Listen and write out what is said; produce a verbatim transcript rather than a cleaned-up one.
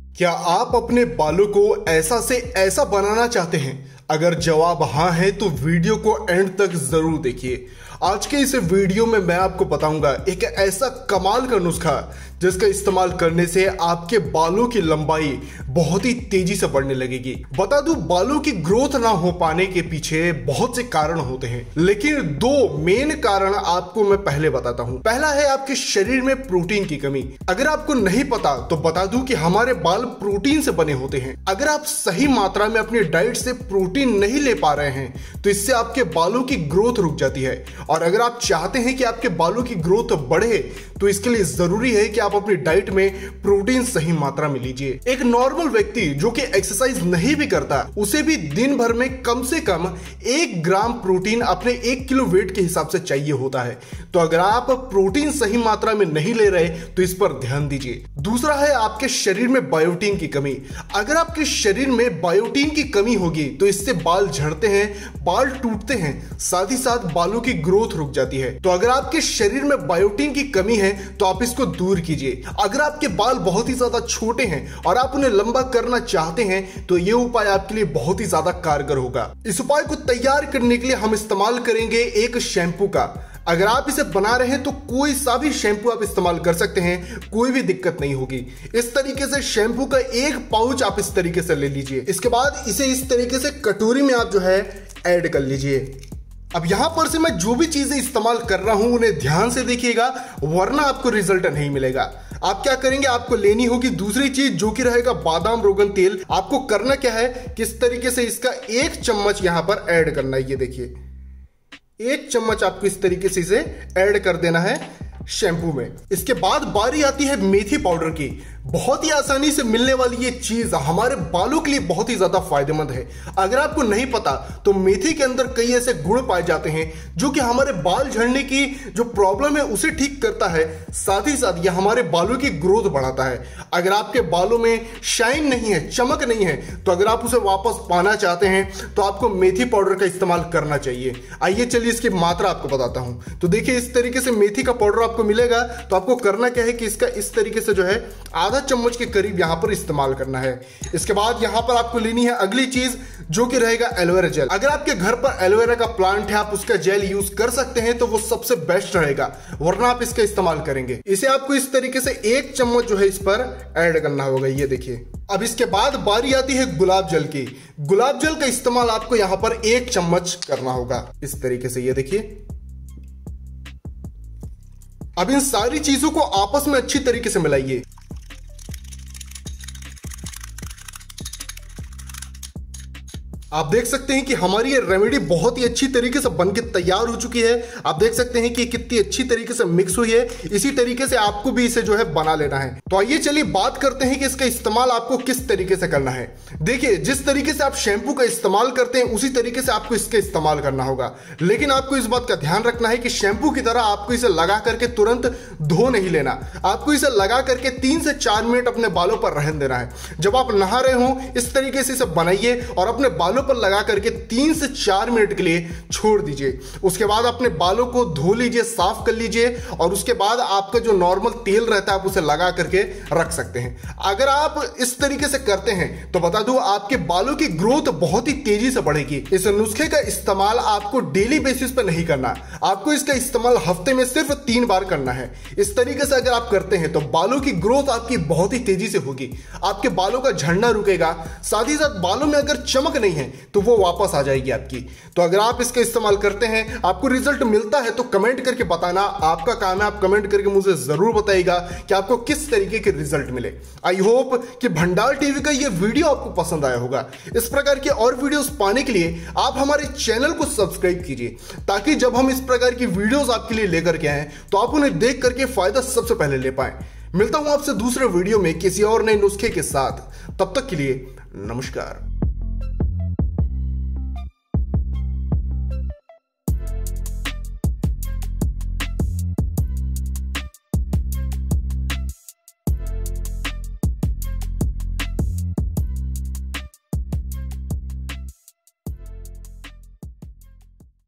क्या आप अपने बालों को ऐसा से ऐसा बनाना चाहते हैं? अगर जवाब हाँ है तो वीडियो को एंड तक जरूर देखिए। आज के इस वीडियो में मैं आपको बताऊंगा एक ऐसा कमाल का नुस्खा जिसका इस्तेमाल करने से आपके बालों की लंबाई बहुत ही तेजी से बढ़ने लगेगी। बता दूं, बालों की ग्रोथ ना हो पाने के पीछे बहुत से कारण होते हैं, लेकिन दो मेन कारण आपको मैं पहले बताता हूं। पहला है आपके शरीर में प्रोटीन की कमी। अगर आपको नहीं पता तो बता दूं कि हमारे बाल प्रोटीन से बने होते हैं। अगर आप सही मात्रा में अपनी डाइट से प्रोटीन नहीं ले पा रहे हैं तो इससे आपके बालों की ग्रोथ रुक जाती है। और अगर आप चाहते हैं कि आपके बालों की ग्रोथ बढ़े तो इसके लिए जरूरी है कि आप अपनी डाइट में प्रोटीन सही मात्रा में लीजिए। एक नॉर्मल व्यक्ति जो कि एक्सरसाइज नहीं भी करता उसे भी दिन भर में कम से कम एक ग्राम प्रोटीन अपने एक किलो वेट के हिसाब से चाहिए होता है। तो अगर आप प्रोटीन सही मात्रा में नहीं ले रहे तो इस पर ध्यान दीजिए। दूसरा है आपके शरीर में बायोटीन की कमी। अगर आपके शरीर में बायोटीन की कमी होगी तो इससे बाल झड़ते हैं, बाल टूटते हैं, साथ ही साथ बालों की ग्रोथ रुक जाती है। तो अगर आपके शरीर में बायोटीन की कमी है तो आप इसको दूर कीजिए। अगर आपके बाल बहुत ही ज्यादा छोटे हैं और आप उन्हें लंबा करना चाहते हैं तो यह उपाय आपके लिए बहुत ही ज्यादा कारगर होगा। इस उपाय को तैयार करने के लिए हम इस्तेमाल करेंगे एक शैम्पू का। अगर आप इसे बना रहे हैं तो कोई सा भी शैम्पू आप इस्तेमाल कर सकते हैं, कोई भी दिक्कत नहीं होगी। इस तरीके से शैम्पू का एक पाउच आप इस तरीके से ले लीजिए। इसके बाद इसे इस तरीके से कटोरी में आप जो है ऐड कर लीजिए। अब यहां पर से मैं जो भी चीजें इस्तेमाल कर रहा हूं उन्हें ध्यान से देखिएगा, वरना आपको रिजल्ट नहीं मिलेगा। आप क्या करेंगे, आपको लेनी होगी दूसरी चीज जो कि रहेगा बादाम रोगन तेल। आपको करना क्या है, किस तरीके से इसका एक चम्मच यहां पर ऐड करना है। ये देखिए, एक चम्मच आपको इस तरीके से इसे ऐड कर देना है शैम्पू में। इसके बाद बारी आती है मेथी पाउडर की। बहुत ही आसानी से मिलने वाली ये चीज हमारे बालों के लिए बहुत ही ज्यादा फायदेमंद है। अगर आपको नहीं पता तो मेथी के अंदर कई ऐसे गुण पाए जाते हैं जो कि हमारे बाल झड़ने की जो प्रॉब्लम है उसे ठीक करता है, साथ ही साथ ये हमारे बालों की ग्रोथ बढ़ाता है। अगर आपके बालों में शाइन नहीं है, चमक नहीं है, तो अगर आप उसे वापस पाना चाहते हैं तो आपको मेथी पाउडर का इस्तेमाल करना चाहिए। आइए चलिए इसकी मात्रा आपको बताता हूं। तो देखिए, इस तरीके से मेथी का पाउडर आपको मिलेगा। तो आपको करना क्या है कि इसका इस तरीके से जो है आधा चम्मच के करीब यहां पर इस्तेमाल करना है। इसके बाद यहां पर आपको लेनी है अगली चीज जो कि रहेगा एलोवेरा जेल। अगर आपके घर पर एलोवेरा का प्लांट है, आप उसका जेल यूज कर सकते हैं तो वो सबसे बेस्ट रहेगा, वरना आप इसका इस्तेमाल करेंगे। इसे आपको इस तरीके से एक चम्मच जो है इस पर ऐड करना होगा। ये देखिए, अब इसके बाद बारी आती है गुलाब जल की। गुलाब जल का इस्तेमाल आपको यहां पर एक चम्मच करना होगा इस तरीके से। ये देखिए, अब इन सारी चीजों को आपस में अच्छी तरीके से मिलाइए। आप देख सकते हैं कि हमारी ये रेमेडी बहुत ही अच्छी तरीके से बनके तैयार हो चुकी है। आप देख सकते हैं कि कितनी अच्छी तरीके से मिक्स हुई है। इसी तरीके से आपको भी इसे जो है बना लेना है। तो आइए चलिए बात करते हैं कि इसका इस्तेमाल आपको किस तरीके से करना है। देखिए, जिस तरीके से आप शैम्पू का इस्तेमाल करते हैं उसी तरीके से आपको इसका इस्तेमाल करना होगा, लेकिन आपको इस बात का ध्यान रखना है कि शैम्पू की तरह आपको इसे लगा करके तुरंत धो नहीं लेना। आपको इसे लगा करके तीन से चार मिनट अपने बालों पर रहने देना है। जब आप नहा रहे हो इस तरीके से इसे बनाइए और अपने बालों पर लगा करके तीन से चार मिनट के लिए छोड़ दीजिए। उसके बाद अपने बालों को धो लीजिए, साफ कर लीजिए और उसके बाद आपका जो नॉर्मल तेल रहता है आप उसे लगा करके रख सकते हैं। अगर आप इस तरीके से करते हैं तो बता दूं, आपके बालों की ग्रोथ बहुत ही तेजी से बढ़ेगी। इस नुस्खे का इस्तेमाल आपको डेली बेसिस पर नहीं करना, आपको इसका इस्तेमाल हफ्ते में सिर्फ तीन बार करना है। इस तरीके से अगर आप करते हैं तो बालों की ग्रोथ आपकी बहुत ही तेजी से होगी, आपके बालों का झड़ना रुकेगा, साथ ही साथ बालों में अगर चमक नहीं है तो वो वापस आ जाएगी आपकी। तो अगर आप इसका इस्तेमाल करते हैं, आपको रिजल्ट मिलता है तो कमेंट करके बताना। आपका काम है, आप कमेंट करके मुझे जरूर बताइएगा कि आपको किस तरीके के रिजल्ट मिले। आई होप कि भंडार टीवी का ये वीडियो आपको पसंद आया होगा। इस प्रकार के और वीडियोस पाने के लिए आप हमारे चैनल को सब्सक्राइब कीजिए, ताकि जब हम इस प्रकार की वीडियोस आपके लिए लेकर के आए तो आप उन्हें देख करके फायदा सबसे पहले ले पाए। मिलता हूं आपसे दूसरे वीडियो में किसी और नए नुस्खे के साथ। तब तक के लिए नमस्कार।